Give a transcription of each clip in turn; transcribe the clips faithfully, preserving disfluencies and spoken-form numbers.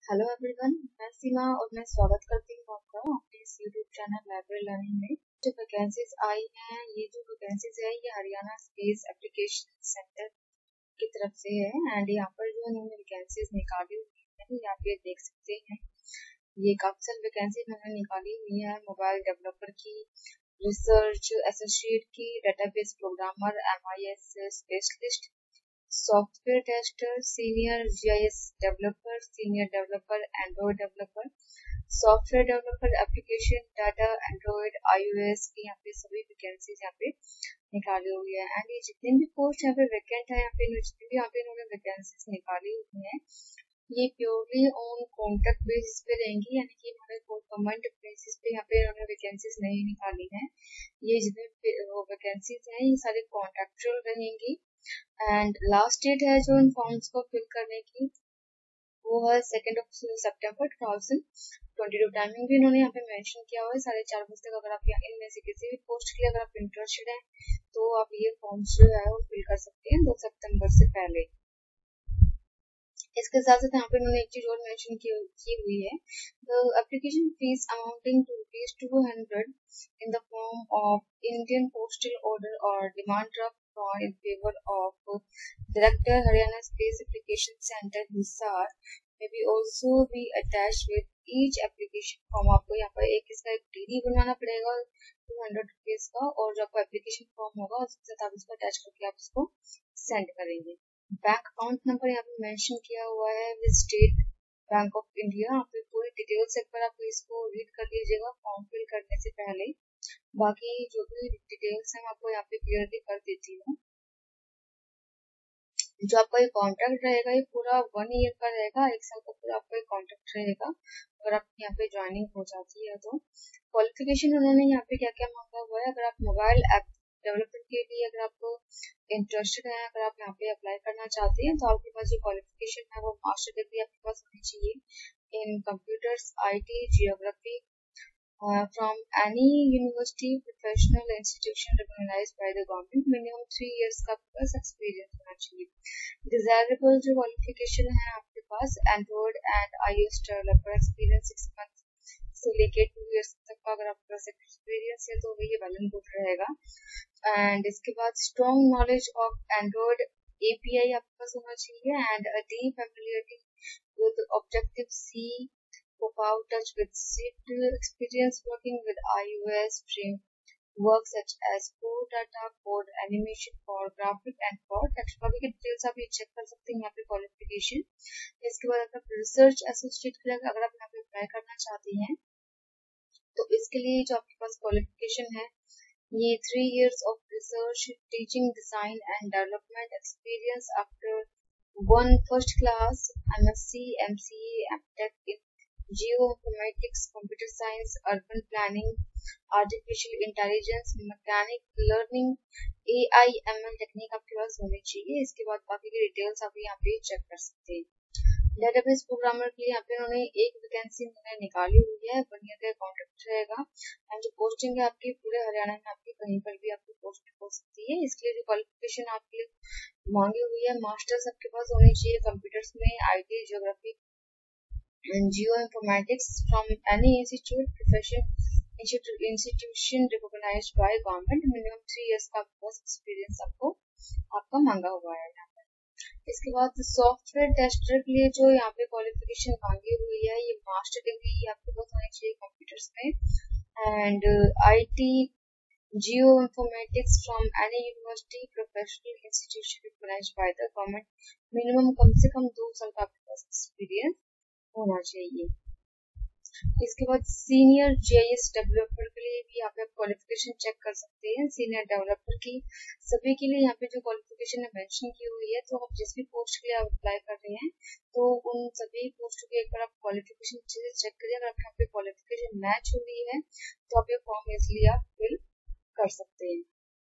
Hello everyone, मैं सीमा और मैं स्वागत करती हूँ आपका अपने इस यूट्यूब चैनल लाइब्रेरी लर्निंग में। जो वैकेंसीज आई हैं, ये जो वैकेंसीज है ये हरियाणा स्पेस एप्लीकेशन सेंटर की तरफ से है एंड यहाँ पर जो इन्होंने वैकेंसीज निकाली हुई है यहाँ पे देख सकते हैं। ये काफी सारी वैकेंसी इन्होंने निकाली हुई है मोबाइल डेवलपर की, रिसर्च एसोसिएट की, database programmer, M I S specialist, software tester, senior GIS developer, senior developer, Android developer, software developer, application data, Android, iOS की यहाँ पे सभी वैकेंसीज यहाँ पे निकाली हुई है एंड ये जितने भी पोस्ट यहाँ पे वैकेंट है, यहाँ पे जितनी भी यहाँ पे इन्होंने वैकेंसीज निकाली हुई है ये प्योरली ऑन कॉन्ट्रैक्ट बेसिस पे रहेंगी, यानी कि इन्होंने कोई परमानेंट बेसिस पे यहाँ पे इन्होंने वैकेंसीज नहीं निकाली है। ये जितने वैकेंसीज हैं ये सारी कॉन्ट्रैक्चुअल रहेंगी एंड लास्ट डेट है जो इन फॉर्म्स को फिल करने की वो है second of September two thousand twenty two. Timing भी इन्होंने यहाँ पे मेंशन किया हुआ है साढ़े चार बजे तक। अगर आप यहाँ इनमें से किसी भी पोस्ट के लिए अगर आप इंटरेस्टेड हैं तो आप ये फॉर्म्स जो है वो फिल कर सकते हैं दो सितंबर से पहले। इसके साथ साथ यहाँ पे उन्होंने एक चीज और मेंशन की, की हुई है, the application fee amounting to rupees two hundred in the form of Indian postal order और demand draft in favour of director Haryana space application centre Hisar may be also be attach with each application form. आपको यहाँ पर एक इसका एक DD बनवाना पड़ेगा two hundred rupees का और जो आपका एप्लीकेशन फॉर्म होगा उसके साथ आप इसको अटैच करके आप इसको सेंड करेंगे। बैंक अकाउंट नंबर यहाँ पे मेंशन किया हुआ है with State Bank of India. आप पूरी डिटेल्स एक बार आप इसको रीड कर लीजिएगा फॉर्म फिल करने से पहले। बाकी जो भी डिटेल्स हैं मैं आपको यहाँ पे क्लियरली कर देती हूँ। जो आपका ये कॉन्ट्रैक्ट रहेगा ये पूरा वन ईयर का रहेगा, एक साल का पूरा आपका ये कॉन्ट्रैक्ट रहेगा अगर आप यहाँ पे ज्वाइनिंग हो जाती है तो। क्वालिफिकेशन उन्होंने यहाँ पे क्या क्या मांगा हुआ है, अगर आप मोबाइल ऐप डेवलपमेंट के लिए अगर आप इंटरेस्टेड हैं, अगर आप यहाँ पे अप्लाई करना चाहते हैं तो आपके पास जो क्वालिफिकेशन है वो मास्टर डिग्री आपके पास होनी चाहिए in computers, IT, geography from any university, professional institution recognised by the government. Minimum three years का आपके पास एक्सपीरियंस होना चाहिए। डिजायरेबल जो क्वालिफिकेशन है आपके पास Android and iOS developer experience six month से लेके टू इयर्स तक का अगर आपके पास एक्सपीरियंस है तो ये वेल एंड गुड रहेगा। एंड इसके बाद strong knowledge of Android API आपके पास होना चाहिए and a deep familiarity with Objective C, profound touch with C, experience working with iOS framework such as Core Data, Code Animation for graphic and for text। बाकी की details आप ये check कर सकते हैं यहाँ पे क्वालिफिकेशन। इसके बाद अगर रिसर्च एसोसिएट के लिए अगर आप यहाँ पे अप्लाई करना चाहती हैं तो इसके लिए जो आपके पास क्वालिफिकेशन है ये three years of research, teaching, design and development experience after one first class MSc, MCA, MTech in geo informatics, computer science, urban planning, artificial intelligence, mechanic learning, AIML technique आपके पास होनी चाहिए। इसके बाद बाकी की डिटेल्स आप यहाँ पे चेक कर सकते हैं। डेटाबेस प्रोग्रामर के लिए यहाँ पे उन्होंने एक वैकेंसी उन्होंने निकाली हुई है, वन ईयर का कॉन्ट्रैक्ट रहेगा एंड जो पोस्टिंग है आपकी पूरे हरियाणा में आपकी कहीं पर भी आपकी पोस्ट हो सकती है। इसके लिए जो क्वालिफिकेशन आपके लिए मांगी हुई है मास्टर्स आपके पास होनी चाहिए कंप्यूटर्स में, IT, geography and geoinformatics from any institute, profession, institute, institution recognized by government। minimum three years का कोर्स एक्सपीरियंस आपको आपका मांगा हुआ है यहाँ पर। इसके बाद सॉफ्टवेयर टेस्टर के लिए जो यहाँ पे क्वालिफिकेशन मांगी हुई है ये मास्टर डिग्री आपके पास होनी चाहिए कंप्यूटर्स में and IT, geo informatics from any university, professional institution recognised by the government. Minimum कम से कम दो साल का आपके पास एक्सपीरियंस होना चाहिए। इसके बाद सीनियर जीआईएस डेवलपर के लिए भी यहाँ पे आप क्वालिफिकेशन चेक कर सकते हैं। सीनियर डेवलपर की सभी के लिए यहाँ पे जो क्वालिफिकेशन है मेंशन की हुई है, तो आप जिस भी पोस्ट के लिए आप अप्लाई कर रहे हैं तो उन सभी पोस्ट की एक बार आप क्वालिफिकेशन चेक करिए। अगर आपके यहाँ पे क्वालिफिकेशन मैच हो रही है तो आप ये फॉर्म इसलिए आप फिल कर सकते हैं।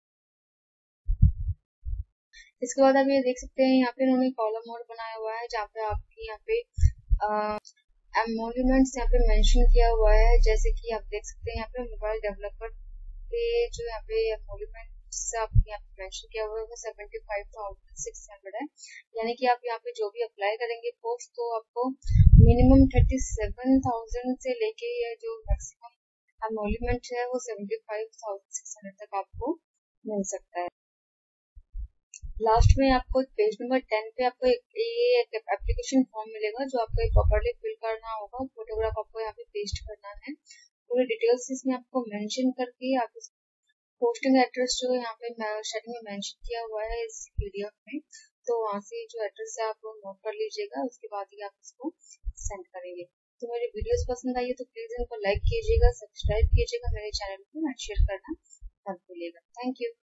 इसके बाद आप ये देख सकते हैं यहाँ पे उन्होंने कॉलम और बनाया हुआ है जहाँ पे आपकी यहाँ पे एमोल्यूमेंट्स यहाँ पे मेंशन किया हुआ है। जैसे कि आप देख सकते हैं यहाँ पे मोबाइल डेवलपर पे जो यहाँ पे एमोल्यूमेंट जैसे आप यहाँ पे मेंशन किया हुआ है वो seventy five thousand six hundred है, यानी कि आप यहाँ पे जो भी अप्लाई करेंगे पोस्ट तो आपको मिनिमम थर्टी सेवन थाउजेंड से लेके या जो मैक्सिमम एमोल्यूमेंट है वो seventy five thousand six hundred तक आपको मिल सकता है। लास्ट में आपको पेज नंबर टेन पे आपको एक ये एप्लीकेशन फॉर्म मिलेगा जो आपको प्रॉपरली फिल करना होगा। फोटोग्राफ आपको यहाँ पे पेस्ट करना है, पूरी डिटेल्स इसमें आपको मेंशन करके आप पोस्टिंग एड्रेस जो यहाँ पे स्टार्टिंग में मेंशन किया हुआ है इस पीडीएफ में, तो वहाँ से जो एड्रेस है आप नोट कर लीजिएगा, उसके बाद ही आप इसको सेंड करेंगे। तो मेरी वीडियोस पसंद आई है तो प्लीज इनको लाइक कीजिएगा, सब्सक्राइब कीजिएगा, मेरे चैनल को शेयर करना मत भूलिएगा। Thank you.